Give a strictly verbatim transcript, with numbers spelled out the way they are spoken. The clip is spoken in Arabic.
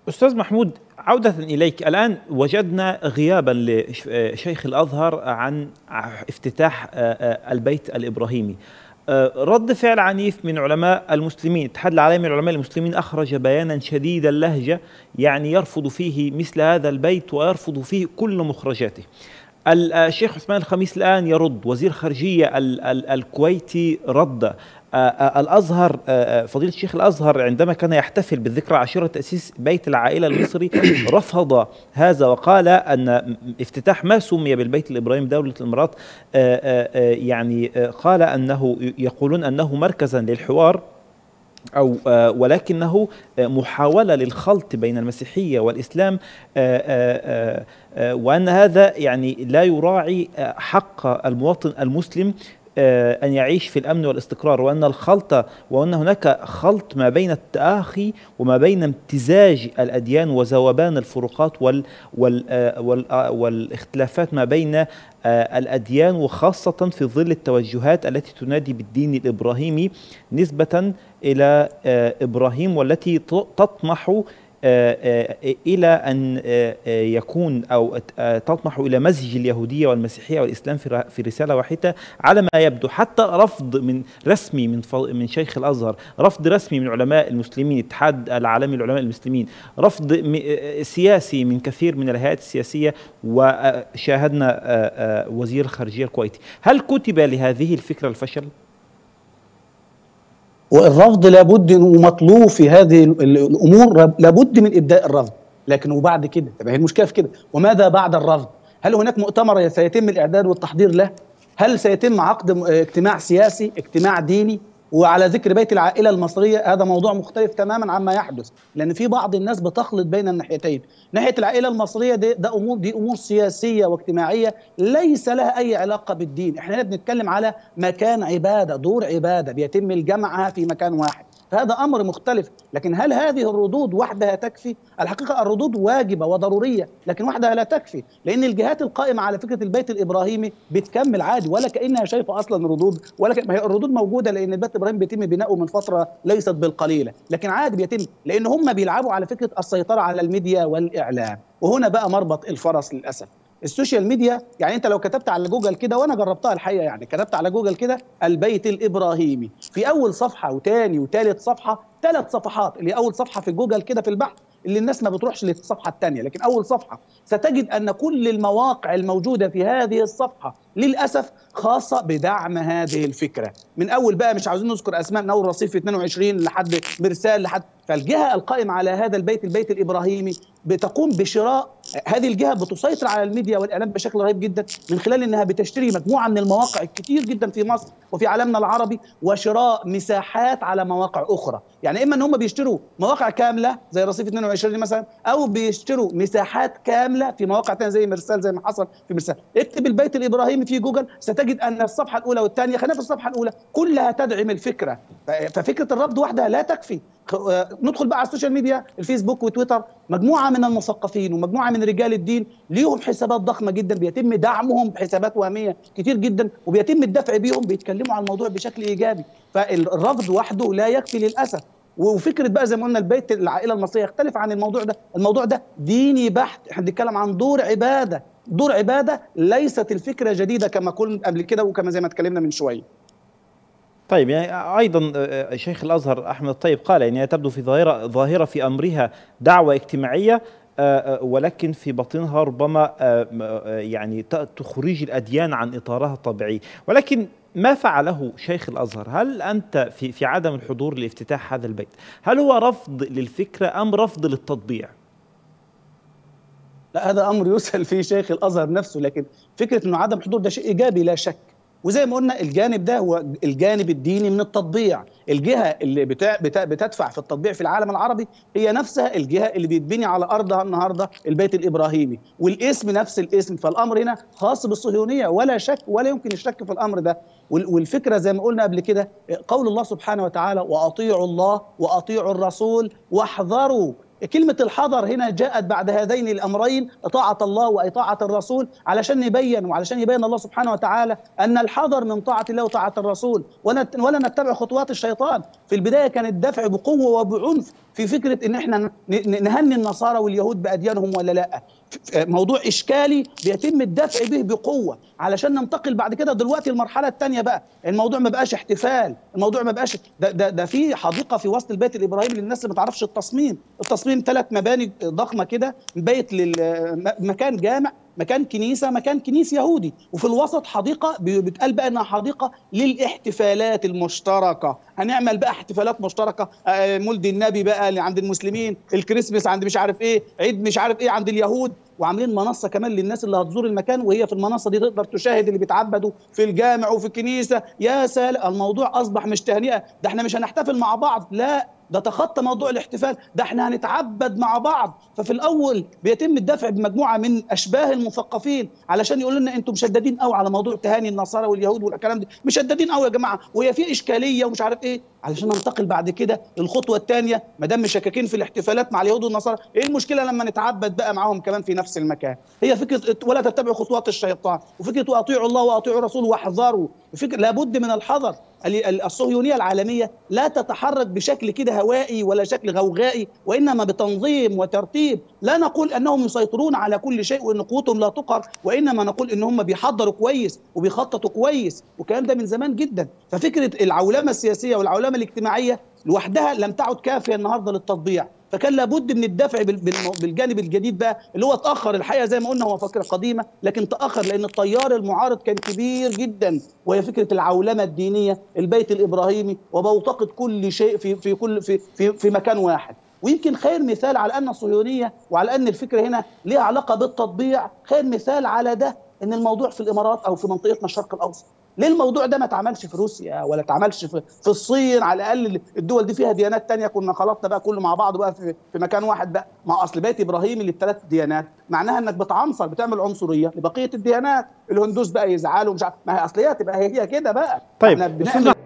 أستاذ محمود، عودة إليك. الآن وجدنا غيابا لشيخ الأزهر عن افتتاح البيت الإبراهيمي. رد فعل عنيف من علماء المسلمين. الاتحاد العالمي للعلماء المسلمين أخرج بيانا شديد اللهجة يعني يرفض فيه مثل هذا البيت ويرفض فيه كل مخرجاته. الشيخ عثمان الخميس الآن يرد، وزير خارجية الكويتي رد. الأزهر، فضيلة الشيخ الأزهر عندما كان يحتفل بالذكرى عاشرة تأسيس بيت العائلة المصري رفض هذا وقال أن افتتاح ما سمي بالبيت الإبراهيمي دولة الإمارات يعني قال أنه يقولون أنه مركزا للحوار أو ولكنه محاولة للخلط بين المسيحية والإسلام، وأن هذا يعني لا يراعي حق المواطن المسلم أن يعيش في الأمن والاستقرار، وأن الخلط وأن هناك خلط ما بين التآخي وما بين امتزاج الأديان وذوبان الفروقات وال وال وال والاختلافات ما بين الأديان، وخاصة في ظل التوجهات التي تنادي بالدين الإبراهيمي نسبة إلى إبراهيم، والتي تطمح إلى أن يكون أو تطمح إلى مزج اليهودية والمسيحية والإسلام في رسالة واحدة على ما يبدو. حتى رفض من رسمي من من شيخ الأزهر، رفض رسمي من علماء المسلمين، الاتحاد العالمي للعلماء المسلمين، رفض سياسي من كثير من الهيئات السياسية، وشاهدنا وزير الخارجية الكويتي. هل كتب لهذه الفكرة الفشل؟ والرفض لابد ومطلوب في هذه الامور، لابد من ابداء الرفض، لكن وبعد كده طب هي المشكله في كده، وماذا بعد الرفض؟ هل هناك مؤتمر سيتم الاعداد والتحضير له؟ هل سيتم عقد اجتماع سياسي، اجتماع ديني؟ وعلى ذكر بيت العائله المصريه، هذا موضوع مختلف تماما عما يحدث، لان في بعض الناس بتخلط بين الناحيتين. ناحيه العائله المصريه دي ده امور دي امور سياسيه واجتماعيه ليس لها اي علاقه بالدين، احنا هنا بنتكلم على مكان عباده، دور عباده بيتم الجمعها في مكان واحد، فهذا امر مختلف. لكن هل هذه الردود وحدها تكفي؟ الحقيقه الردود واجبه وضروريه، لكن وحدها لا تكفي، لان الجهات القائمه على فكره البيت الابراهيمي بتكمل عادي ولا كانها شايفه اصلا ردود، ولا ك... ما هي الردود موجوده، لان البيت الابراهيمي بيتم بناؤه من فتره ليست بالقليله، لكن عادي بيتم، لان هم بيلعبوا على فكره السيطره على الميديا والاعلام. وهنا بقى مربط الفرس للاسف. السوشيال ميديا، يعني انت لو كتبت على جوجل كده، وانا جربتها الحقيقه، يعني كتبت على جوجل كده البيت الابراهيمي، في اول صفحه وثاني وثالث صفحه، ثلاث صفحات، اللي اول صفحه في جوجل كده في البحث اللي الناس ما بتروحش للصفحه الثانيه، لكن اول صفحه ستجد ان كل المواقع الموجوده في هذه الصفحه للاسف خاصه بدعم هذه الفكره، من اول بقى مش عاوزين نذكر اسماء، من اول رصيف اثنين وعشرين لحد مرسال لحد، فالجهه القائمه على هذا البيت البيت الابراهيمي بتقوم بشراء، هذه الجهه بتسيطر على الميديا والاعلام بشكل رهيب جدا، من خلال انها بتشتري مجموعه من المواقع الكتير جدا في مصر وفي عالمنا العربي، وشراء مساحات على مواقع اخرى، يعني اما ان هم بيشتروا مواقع كامله زي رصيف اثنين وعشرين مثلا، او بيشتروا مساحات كامله في مواقع ثانيه زي مرسال، زي ما حصل في مرسال. اكتب البيت الابراهيمي في جوجل ستجد ان الصفحه الاولى والثانيه، خلينا في الصفحه الاولى، كلها تدعم الفكره، ففكره الرفض وحدها لا تكفي. ندخل بقى على السوشيال ميديا، الفيسبوك وتويتر، مجموعه من المثقفين ومجموعه من رجال الدين ليهم حسابات ضخمه جدا بيتم دعمهم بحسابات وهميه كتير جدا، وبيتم الدفع بيهم، بيتكلموا عن الموضوع بشكل ايجابي، فالرفض وحده لا يكفي للاسف. وفكره بقى زي ما قلنا البيت العائله المصريه يختلف عن الموضوع ده، الموضوع ده ديني بحت، احنا بنتكلم عن دور عباده، دور عباده، ليست الفكره جديده كما قلنا قبل كده وكما زي ما اتكلمنا من شويه. طيب، يعني أيضا شيخ الأزهر أحمد الطيب قال يعني تبدو في ظاهرة ظاهرة في أمرها دعوة اجتماعية، ولكن في باطنها ربما يعني تخرج الأديان عن إطارها الطبيعي. ولكن ما فعله شيخ الأزهر، هل أنت في في عدم الحضور لافتتاح هذا البيت، هل هو رفض للفكرة أم رفض للتطبيع؟ لا، هذا أمر يسأل فيه شيخ الأزهر نفسه، لكن فكرة إنه عدم حضور ده شيء إيجابي لا شك، وزي ما قلنا الجانب ده هو الجانب الديني من التطبيع، الجهه اللي بتا بتا بتدفع في التطبيع في العالم العربي هي نفسها الجهه اللي بيتبني على ارضها النهارده البيت الابراهيمي، والاسم نفس الاسم، فالامر هنا خاص بالصهيونيه ولا شك ولا يمكن الشك في الامر ده. والفكره زي ما قلنا قبل كده، قول الله سبحانه وتعالى واطيعوا الله واطيعوا الرسول واحذروا، كلمة الحذر هنا جاءت بعد هذين الأمرين، طاعة الله وإطاعة الرسول، علشان نبين وعلشان يبين الله سبحانه وتعالى أن الحذر من طاعة الله وطاعة الرسول، ولا نتبع خطوات الشيطان. في البداية كان الدفع بقوة وبعنف في فكره ان احنا نهني النصارى واليهود باديانهم ولا لا. موضوع اشكالي بيتم الدفع به بقوه علشان ننتقل بعد كده دلوقتي المرحله الثانيه بقى. الموضوع ما بقاش احتفال، الموضوع ما بقاش ده ده, ده في حديقه في وسط البيت الابراهيمي للناس اللي ما تعرفش التصميم، التصميم ثلاث مباني ضخمه كده، بيت للمكان جامع، مكان كنيسه، مكان كنيس يهودي، وفي الوسط حديقه بتقال بقى انها حديقه للاحتفالات المشتركه. هنعمل بقى احتفالات مشتركه، مولد النبي بقى اللي عند المسلمين، الكريسماس عند مش عارف ايه، عيد مش عارف ايه عند اليهود، وعاملين منصه كمان للناس اللي هتزور المكان، وهي في المنصه دي تقدر تشاهد اللي بيتعبدوا في الجامع وفي الكنيسه. يا سلام، الموضوع اصبح مش تهنئه، ده احنا مش هنحتفل مع بعض، لا ده تخطى موضوع الاحتفال، ده احنا هنتعبد مع بعض. ففي الاول بيتم الدفع بمجموعه من اشباه المثقفين علشان يقولوا لنا انتم مشددين قوي على موضوع تهاني النصارى واليهود والكلام ده، مشددين قوي يا جماعه، وهي في اشكاليه ومش عارف ايه، علشان ننتقل بعد كده للخطوه الثانيه. ما دام مشككين في الاحتفالات مع اليهود والنصارى، ايه المشكله لما نتعبد بقى معاهم كمان في نفس المكان؟ هي فكره ولا تتبعوا خطوات الشيطان، وفكره واطيعوا الله واطيعوا رسوله واحذروا، فكره لابد من الحذر. الصهيونيه العالميه لا تتحرك بشكل كده هوائي ولا شكل غوغائي، وانما بتنظيم وترتيب. لا نقول انهم يسيطرون على كل شيء وان قوتهم لا تقهر، وانما نقول ان هم بيحضروا كويس وبيخططوا كويس، والكلام ده من زمان جدا. ففكره العولمه السياسيه والعولمه الاجتماعيه لوحدها لم تعد كافيه النهارده للتطبيع، فكان لابد من الدفع بالجانب الجديد بقى اللي هو اتاخر الحقيقه. زي ما قلنا هو فكره قديمه لكن تاخر لان التيار المعارض كان كبير جدا، وهي فكره العولمه الدينيه، البيت الابراهيمي، وبوتقه كل شيء في في كل في في, في مكان واحد. ويمكن خير مثال على ان الصهيونيه وعلى ان الفكره هنا ليها علاقه بالتطبيع، خير مثال على ده ان الموضوع في الامارات او في منطقتنا الشرق الاوسط. ليه الموضوع ده ما اتعملش في روسيا ولا اتعملش في, في الصين؟ على الاقل الدول دي فيها ديانات تانية، كنا خلطنا بقى كله مع بعض بقى في, في مكان واحد بقى. ما اصل بيت ابراهيم اللي بثلاث ديانات معناها انك بتعنصر، بتعمل عنصريه لبقيه الديانات. الهندوس بقى يزعلوا مش عارف، ما هي اصليه تبقى هي كده بقى. طيب